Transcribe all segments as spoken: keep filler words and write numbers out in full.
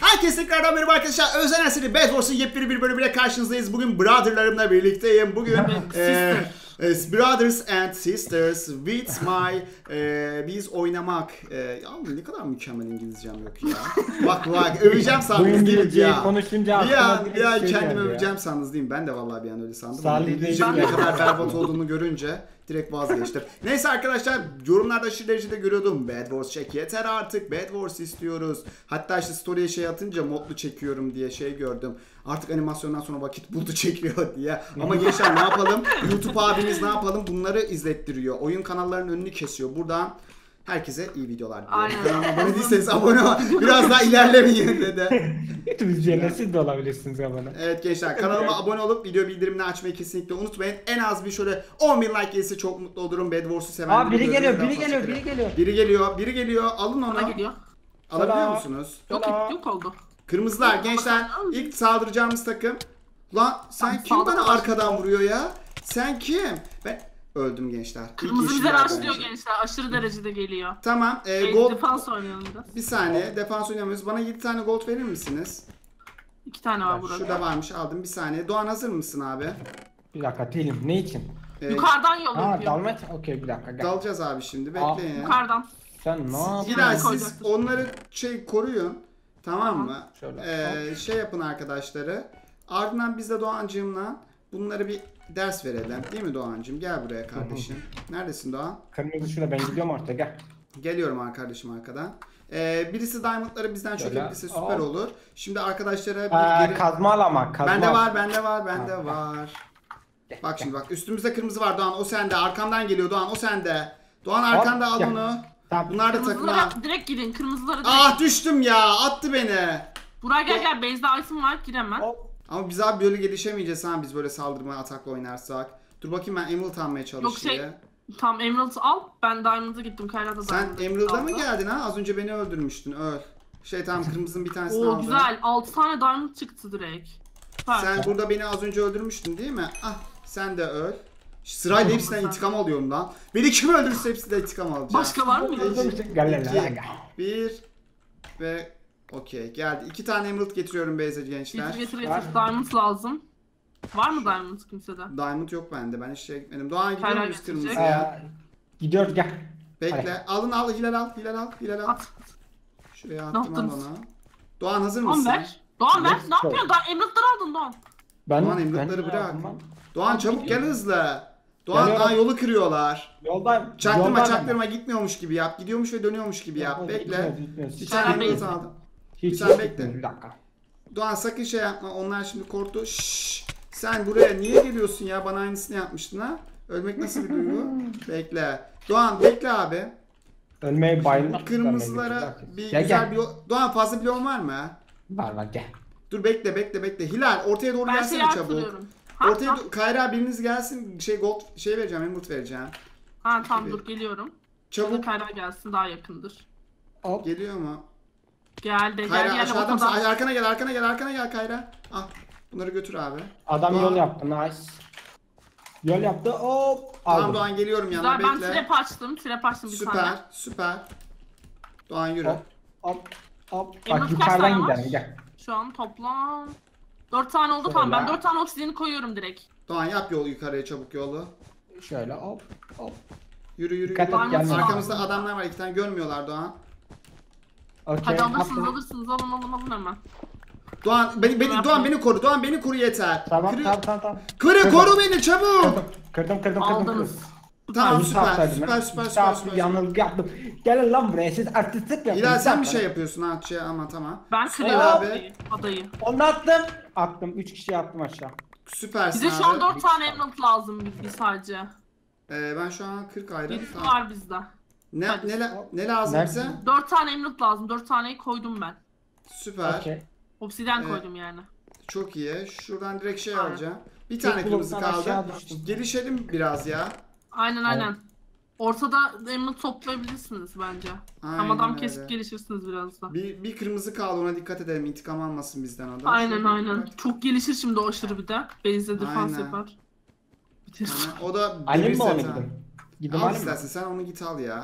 Herkese tekrardan merhaba arkadaşlar. Özel Nesli Bed Wars'un yepyeni bir bölümüyle karşınızdayız. Bugün brotherlarımla birlikteyim. Bugün e, e, Brothers and Sisters with my e, biz oynamak. E, ya ne kadar mükemmel İngilizcem yok ya. Bak bak öveceğim sandınız değil mi ya? Konuşunca bir an, bir an şey kendimi ya. öveceğim sandınız değil mi? Ben de vallahi bir an öyle sandım. Salih İngilizcemin ne kadar berbat olduğunu görünce direkt vazgeçtim. Neyse arkadaşlar, yorumlarda aşırı derecede görüyordum. Bed Wars çek yeter artık. Bed Wars istiyoruz. Hatta işte story'e şey atınca modlu çekiyorum diye şey gördüm. Artık animasyondan sonra vakit buldu çekiyor diye. Ama gençler ne yapalım? YouTube abimiz ne yapalım? Bunları izlettiriyor. Oyun kanallarının önünü kesiyor. Buradan herkese iyi videolar diliyorum. Kanalıma abone değilseniz abone ol. Biraz daha ilerlemeyin dedi. YouTube izleyenler siz de olabilirsiniz abone. Evet gençler, kanalıma abone olup video bildirimini açmayı kesinlikle unutmayın. En az bir şöyle on bin like gelirse çok mutlu olurum. Bed Wars'u seven Aa biri geliyor, biri geliyor, biri geliyor. Biri geliyor, biri geliyor. Alın onu. Bana geliyor. Alabiliyor Selam. musunuz? Yok yok oldu. Kırmızılar gençler, ilk saldıracağımız takım. Lan sen Tamam, kim bana saldır. arkadan vuruyor ya? Sen kim? Ben öldüm gençler. İlk Kırmızı bize yeşiller rastlıyor bence. gençler. Aşırı derecede geliyor. Tamam, e, E, gold... defans oynayalım biraz. Bir saniye, defans oynamıyoruz. Bana yedi tane gold verir misiniz? İki tane var burada. Şurada varmış, aldım bir saniye. Doğan hazır mısın abi? Bir dakika değilim. Ne için? E, Yukarıdan yol Ha yapıyor. dalmet. Okey bir dakika gel. Dalacağız abi şimdi, Aa, bekleyin. Yukarıdan. Sen ne yapıyorsun? Hilal siz koyacaksın. onları şey koruyun. Tamam mı? Şöyle. Ee, şey yapın arkadaşları. Ardından biz de Doğancığımla bunları bir ders verelim. Değil mi Doğancığım? Gel buraya kardeşim. Neredesin Doğan? Kırmızı şurada, ben gidiyorum artık gel. Geliyorum arkadaşım arkadan. Ee, birisi diamondları bizden Şöyle. çökebilirse süper Aa. olur. Şimdi arkadaşlara bir Aa, geri... kazma alama kazma. Bende var, bende var, bende Ha. var. Bak şimdi bak, üstümüzde kırmızı var Doğan, o sende. Arkamdan geliyor Doğan, o sende. Doğan arkanda, al gel. onu. Tamam. Bunlar da takıma. Kırmızılara direkt gidin. Kırmızılara direkt. Ah düştüm ya, attı beni. Buraya gel gel. Base'de item var. Gir hemen. Hop. Ama biz abi böyle gelişemeyeceğiz ha, biz böyle saldırma atakla oynarsak. Dur bakayım, ben Emerald almaya Yok çalışayım. şey. Tam Emerald'ı al. Ben Diamond'a gittim. Kayra da Sen Diamond'a Emerald'a mı aldı. geldin ha? Az önce beni öldürmüştün, öl. Şey tamam, kırmızının bir tanesini Oo aldım. güzel. altı tane Diamond çıktı direkt. Süper. Sen burada beni az önce öldürmüştün değil mi? Ah, sen de öl. Sırayla hepsinden intikam alıyorum lan. Beni kim öldürürse hepsinden intikam alacağım. Başka var mı? İki, Gel lan iki, gel. bir ve okey geldi. İki tane Emerald getiriyorum Beyze gençler. Getir getir Var. getir. Diamond lazım. Var mı Diamond kimsede? Diamond yok bende, ben hiç şeye gitmedim. Doğan gidiyor Hala muyuz getirecek. kırmızıya? Ee, gidiyoruz gel. Bekle. Alın al, Hilal al, Hilal al, Hilal al. At. Şuraya Ne attım al yaptınız? onu. Doğan hazır Doğan mısın? ver. Doğan ver. Let's Ne go. yapıyorsun? Daha Emerald'ları aldın Doğan. Ben Doğan ben emlakları ne bırak. yaptım lan? Doğan çabuk gel hızlı. Doğan Geliyorum. daha yolu kırıyorlar. Yoldayım. Çaktırma yoldayım çaktırma, gitmiyormuş gibi yap. Gidiyormuş ve dönüyormuş gibi yap. Yok, Bekle. gitmiyoruz, gitmiyoruz. Bir Hiç- tane Ben emlak bekle. aldım. hiç- sen hiç bekle. gitmiyoruz, Bir dakika. Doğan sakın şey yapma. Onlar şimdi korktu. Şşş. Sen buraya niye geliyorsun ya? Bana aynısını yapmıştın ha. Ölmek nasıl bir duygu? Bekle. Doğan bekle abi. Ölmeye bayılmak. Bu kırmızılara bir Gel, güzel gel. bir yol... Doğan fazla bloğun var mı? Var var gel. Dur bekle bekle bekle. Hilal ortaya doğru Ben gelsene şeyi çabuk. hatırlıyorum. Ha, Ortaya ha. do- Kayra biriniz gelsin. Şey gold şey vereceğim. Emerald vereceğim. Ha tamam dur geliyorum. Çabuk. Çabuk. Kayra gelsin daha yakındır. Hop. Geliyor mu? Gel de gel Kayra gel aşağıda mısın? ortadan. Ay, arkana gel arkana gel arkana gel Kayra. Ah. Bunları götür abi. Adam Doğan- yol yaptı, nice. Yol yaptı, hop. Tamam Aldım. Doğan geliyorum yanına, Güzel ben bekle. trap açtım. Trap açtım bir Süper tane. süper. Doğan yürü. Hop hop hop. Emerald Bak kaç yukarıdan tane var? gidelim gel. Şu an toplam dört tane oldu Şöyle. tamam. Ben dört tane obsidiyeni koyuyorum direkt. Doğan yap yol yukarıya, çabuk yolu. Şöyle hop hop. Yürü yürü Dikkat yürü. et, gelme. Arkamızda adamlar var, iki tane görmüyorlar Doğan. Okey. Hadi alırsınız attım. alırsınız alın alın alın hemen. Doğan beni, beni Doğan beni koru. Doğan beni koru yeter. Tamam Kırı- tamam tamam tamam. Kırı Kırdım. koru beni çabuk. Kırdım kırdım kırdım kırdım. Aldınız. Tamam Bir süper saat süper verdim süper ben. süper Bir süper. saat yanılgı yaptım. Gelin lan buraya, siz artistlik yapın. Hilal sen bir Bir şey saat yapıyorsun ha şey ama tamam. Ben Süper kırıyorum abi. adayı. adayı. Onu attım. Attım. Üç kişiyi attım aşağı. Süpersin Bize abi. şu an dört tane emerald lazım bir, bir sadece. Ee, ben şu an kırk ayrı. Birisi Tamam. var bizde. Ne, Hadi. ne, la- ne lazım Nerede? bize? dört tane emerald lazım. dört taneyi koydum ben. Süper. Okey. Obsidyen Evet. koydum yani. Çok iyi. Şuradan direkt şey Aynen. alacağım. Bir tane Tek kırmızı bloktan kaldı. aşağı düştüm. Gelişelim biraz ya. Aynen aynen. Ortada emerald toplayabilirsiniz bence. Aynen Hem adam öyle. kesip gelişirsiniz biraz da. Bir, bir kırmızı kaldı, ona dikkat edelim. İntikam almasın bizden adam. Aynen Şöyle aynen. dikkat. Çok gelişir şimdi o aşırı bir de. Base'de defans Aynen. yapar. Bitir. Aynen. O da Alayım bir mı onu set ha. gidin? Gidin Al alayım mı? istersen, sen onu git al ya.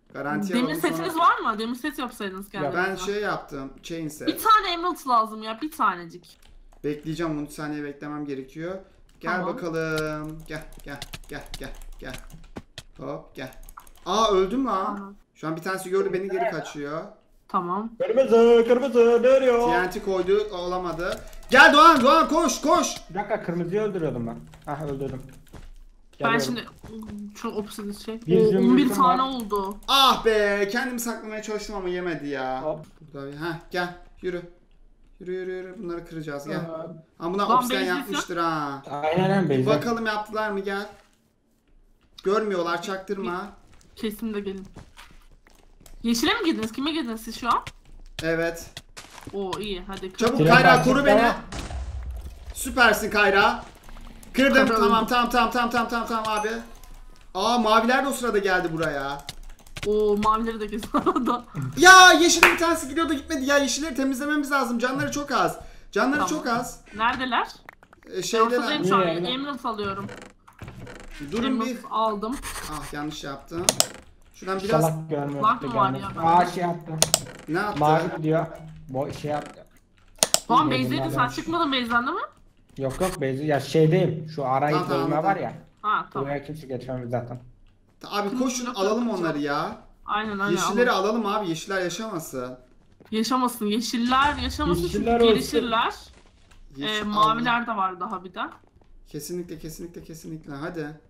Garanti Demir alalım setiniz sonra. var mı? Demir set yapsaydınız Ya kendinize. ben şey yaptım. Chain Bir set. tane emerald lazım ya. Bir tanecik. Bekleyeceğim. on üç saniye beklemem gerekiyor. Gel Tamam. bakalım. Gel gel gel gel gel. Hop gel. Aa öldüm lan. Tamam. Şu an bir tanesi gördü beni geri kaçıyor. Tamam. Kırmızı kırmızı ne arıyor? T N T koydu olamadı. Gel Doğan Doğan koş koş. Bir dakika kırmızıyı öldürüyordum ben. Ah öldürdüm. Ben Geliyorum. şimdi şu obsidian şey. Bir Oo, on bir zümrütüm tane var. oldu. Ah be kendimi saklamaya çalıştım ama yemedi ya. Hop. Burada bir heh gel yürü. Yürü yürü yürü bunları kıracağız gel. Aa, Ama bunlar Lan obsidian Beyzisi. yapmıştır ha. Aynen Bir Beyza. bakalım yaptılar mı gel. Görmüyorlar çaktırma. Kesin de gelin. Yeşile mi girdiniz? Kime girdiniz siz şu an? Evet. Oo iyi hadi. kır. Çabuk Tren Kayra bahçesi koru beni. tamam. Süpersin Kayra. Kırdım Kırdım. tamam tamam tamam tamam tamam tamam tamam abi. Aa maviler de o sırada geldi buraya. Oo mavileri de kesin arada. Ya yeşilin bir tanesi gidiyordu gitmedi ya yeşilleri temizlememiz lazım canları çok az. Canları Tamam. çok az. Neredeler? Ee, Ben şeyden ortadayım şu an. Niye? Emerald alıyorum. durun bir. Emerald aldım. Ah yanlış yaptım. Şuradan biraz İnşallah görmüyor. Bak mı var ya? Aa şey yaptı. ne yaptı? Mavi diyor. Bu şey yaptı. Tamam Bilmiyorum, base'deydin sen nereden? çıkmadın base'den değil mi? Yok yok Beyza. Ya şeydeyim. Şu arayı Tamam, tamam, bölme tamam. var ya. Ha tamam. Buraya kimse geçmemiz zaten. Abi koşun alalım onları ya. Aynen aynen. Yeşilleri alalım. alalım abi yeşiller yaşamasın. Yaşamasın. Yeşiller yaşamasın Yeşiller çünkü olsun. gelişirler. Yeşil, Ee, Allah. maviler de var daha bir de. Kesinlikle kesinlikle kesinlikle hadi.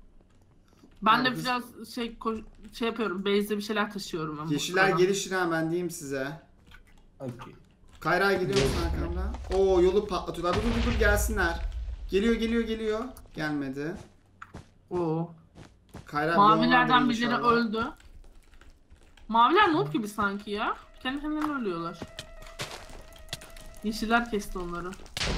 Ben Abi de biz- biraz şey ko- şey yapıyorum. Base'de bir şeyler taşıyorum. Ben bu Yeşiller sırada. gelişir ha ben diyeyim size. Okay. Kayra gidiyor musun arkamda? Oo yolu patlatıyorlar. Dur dur dur gelsinler. Geliyor geliyor geliyor. Gelmedi. Oo. Kayra Mavilerden bir birileri inşallah. öldü. Maviler noob gibi sanki ya. Kendi kendilerine ölüyorlar. Yeşiller kesti onları.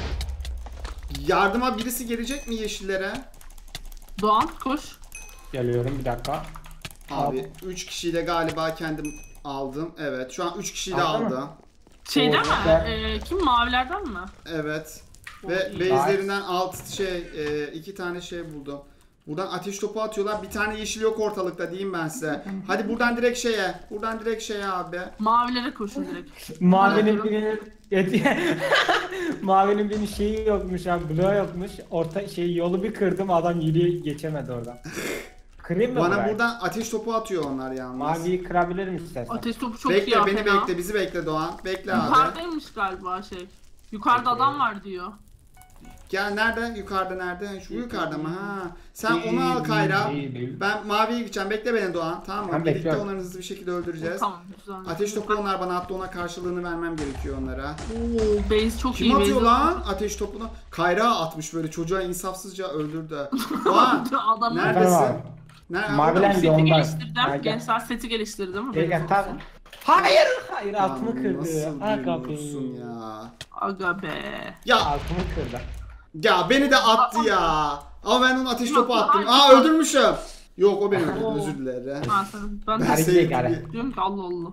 Yardıma birisi gelecek mi yeşillere? Doğan koş. Geliyorum bir dakika. Abi üç kişiyi de galiba kendim aldım. Evet şu an üç kişiyi de Aldın mı? aldım. Şeyden mi? Orada- Ee, kim mavilerden mi? Evet. O Ve iyi. base'lerinden alt şey e, iki tane şey buldum. Buradan ateş topu atıyorlar. Bir tane yeşil yok ortalıkta diyeyim ben size. Hadi buradan direkt şeye. Buradan direkt şeye abi. Mavilere koşun direkt. Mavinin Bırakıyorum. birinin Mavinin birinin şeyi yokmuş abi, bloğu yokmuş. Orta şey yolu bir kırdım, adam yürüye geçemedi oradan. Kırayım mı Bana burayı? buradan ateş topu atıyor onlar yalnız. Maviyi kırabilir misin istersen? Ateş topu çok iyi Bekle ya, beni fena. bekle. Bizi bekle Doğan. Bekle abi. Yukarıdaymış galiba şey. Yukarıda Okey. adam var diyor. Gel nerede? Yukarıda nerede? Şu yukarıda mı? Ha. Sen onu al Kayra. Ben maviye gideceğim. Bekle beni Doğan. Tamam mı? Ben Birlikte bekliyorum. onları hızlı bir şekilde öldüreceğiz. Tamam güzel. Ateş topu onlar bana attı. Ona karşılığını vermem gerekiyor onlara. Oo base çok Kim iyi. atıyor base lan ateş topunu? Kayra atmış böyle çocuğa insafsızca öldürdü. Doğan Adam Nerede? Efendim Neredesin? abi. nerede? Maviler Seti ondan. geliştirdim. Ha, gel. Gençler seti geliştirdim. Gel gel Haberiniz tamam. olsun. Hayır hayır Lan altımı kırdı. Nasıl Ha duymuyorsun kapıyı. ya? Aga be. Ya Altımı kırdı. ya beni de attı ya. Ama ben onu ateş Yok, topu attım. hayır. Aa öldürmüşüm. Yok o beni öldürdü Oo. özür dilerim. Ha, sen, ben Ben de Hareket sevdim yani. bir- diyorum ki Allah Allah.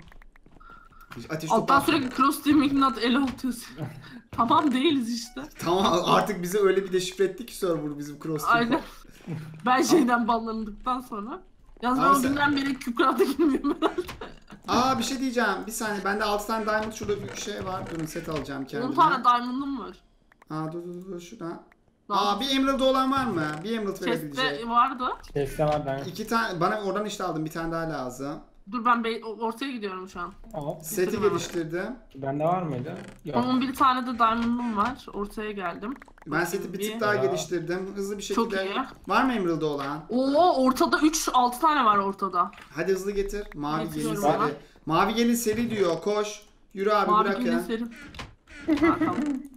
Ateş topu Alttan attım. sürekli cross teaming not el atıyorsun. Tamam değiliz işte. Tamam artık bizi öyle bir deşifre etti ki server bizim cross team. Aynen. Ben şeyden banlandıktan sonra. Yalnız ben Abi o sen- günden beri Kükra'da girmiyorum herhalde. Aa bir şey diyeceğim. Bir saniye bende altı tane diamond şurada bir şey var. Durun set alacağım on kendime. tane diamond'ım var. Aa dur dur dur şuradan. Daha Aa bir emerald olan var mı? Bir emerald verebilecek. chest'te vardı. Sesle var ben. İki tane bana oradan işte aldım bir tane daha lazım. Dur ben be- ortaya gidiyorum şu an. Hop. Seti Bitirdim abi. geliştirdim. Bende var mıydı? Yok. on bir tane de diamond'ım var. Ortaya geldim. Ben seti bir tık Bir- daha Ya. geliştirdim. Hızlı bir Çok şekilde. iyi. Var mı emerald olan? Oo ortada üç altı tane var ortada. Hadi hızlı getir. Mavi gelin Getiriyorum seri. hemen. Mavi gelin seri diyor. Koş. Yürü abi Mavi bırak gelin ya. serim. Ha, tamam.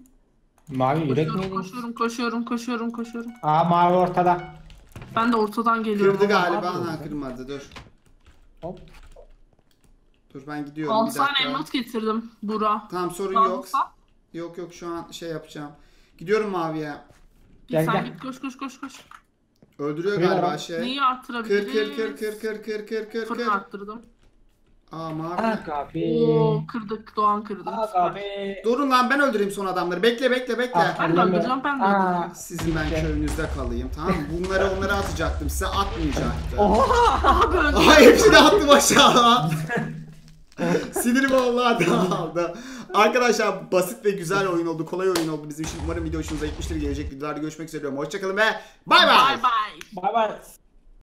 Mavi yürek Koşuyorum, miydi? koşuyorum, koşuyorum, koşuyorum, koşuyorum. Aa mavi ortada. Ben de ortadan geliyorum. Kırdı ama- galiba. abi. Ha kırmadı dur. Hop. Dur ben gidiyorum altı bir tane dakika. emerald getirdim Bura. Tamam sorun yok. Lazımsa Yok yok şu an şey yapacağım. Gidiyorum maviye. git Gel, sen gel. git koş koş koş koş. Öldürüyor Kırıyorum. galiba şey. Neyi Kır arttırabiliriz? kır kır kır kır kır kır kır Fırın kır. arttırdım. Aa mavi. Aga be. Oo kırdık. Doğan kırdı. Aga be. Durun lan ben öldüreyim son adamları. Bekle bekle bekle. Ah, Ben de elleme. öldüreceğim, ben de Aa, öldüreceğim. Sizin ben gitti. köyünüzde kalayım tamam mı? Bunları onlara atacaktım. Size atmayacaktım. Oha. Abi öldü. Ay hepsini attım aşağı. Sinirim vallahi dağıldı. Arkadaşlar basit ve güzel oyun oldu. Kolay oyun oldu bizim için. Umarım video hoşunuza gitmiştir. Gelecek videolarda görüşmek üzere diyorum. Hoşçakalın ve bay bay. Bye bye. Bay bay.